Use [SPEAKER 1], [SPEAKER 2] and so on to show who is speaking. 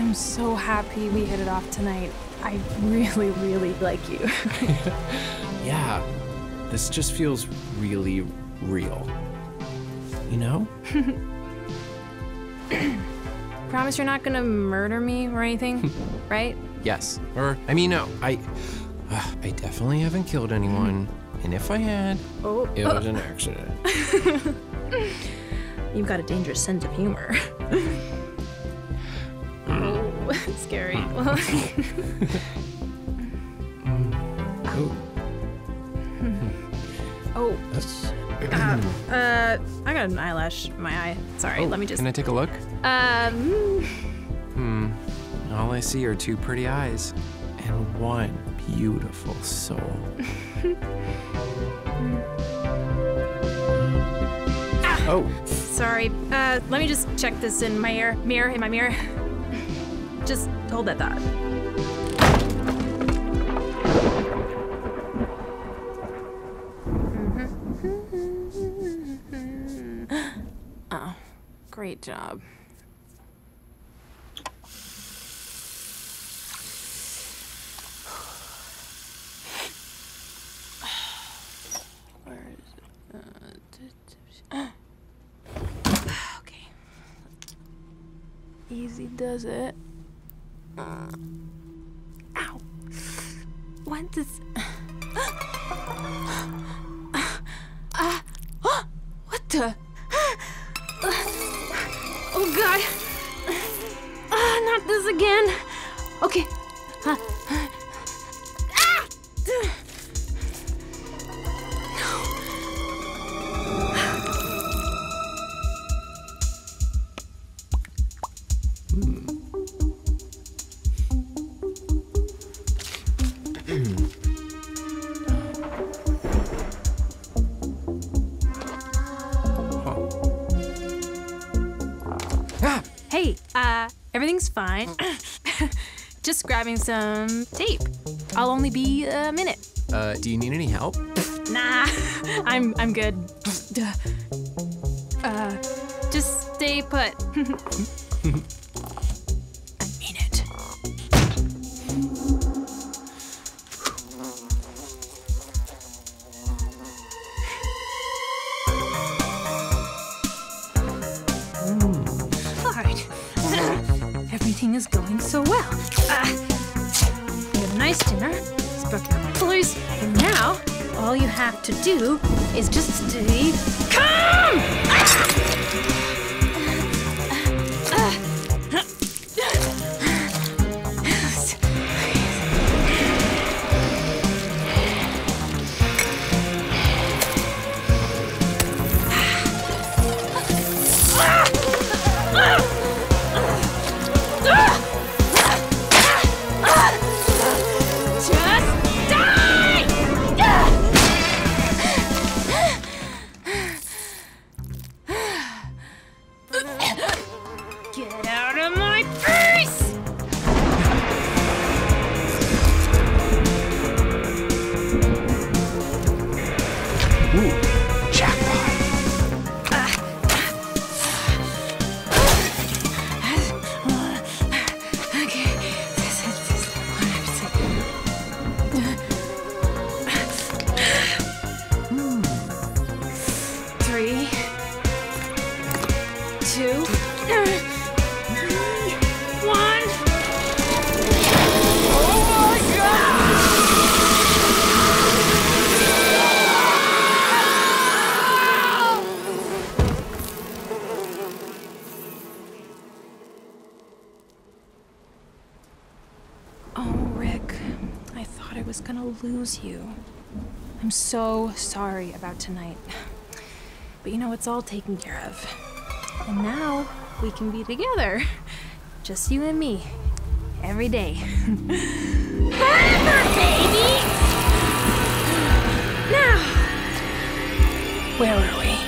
[SPEAKER 1] I'm so happy we hit it off tonight. I really, really like you.
[SPEAKER 2] Yeah, this just feels really real. You know?
[SPEAKER 1] Promise you're not gonna murder me or anything, right?
[SPEAKER 2] Yes. Or, I mean, no. I definitely haven't killed anyone. And if I had, it was an accident.
[SPEAKER 1] You've got a dangerous sense of humor. Oh, scary. I got an eyelash in my eye. Sorry, let me just...
[SPEAKER 2] Can I take a look? All I see are two pretty eyes and one beautiful soul. Oh.
[SPEAKER 1] Sorry. Let me just check this in my mirror. Just hold that thought. Oh, great job. Where is it? Okay. Easy does it. Ow. What does... what the... oh God. Not this again. Okay. Hey, everything's fine. Just grabbing some tape. I'll only be a minute.
[SPEAKER 2] Do you need any help?
[SPEAKER 1] Nah, I'm good. Just stay put. I mean it. Everything is going so well. We have a nice dinner, spoken to my boys, and now all you have to do is just stay calm! Get out of my face!
[SPEAKER 2] Ooh, jackpot.
[SPEAKER 1] Okay, this is what I'm saying. 3, 2, 1. Oh, Rick, I thought I was gonna lose you. I'm so sorry about tonight. But you know, it's all taken care of. And now we can be together. Just you and me. Every day. Forever, baby! Now, where were we?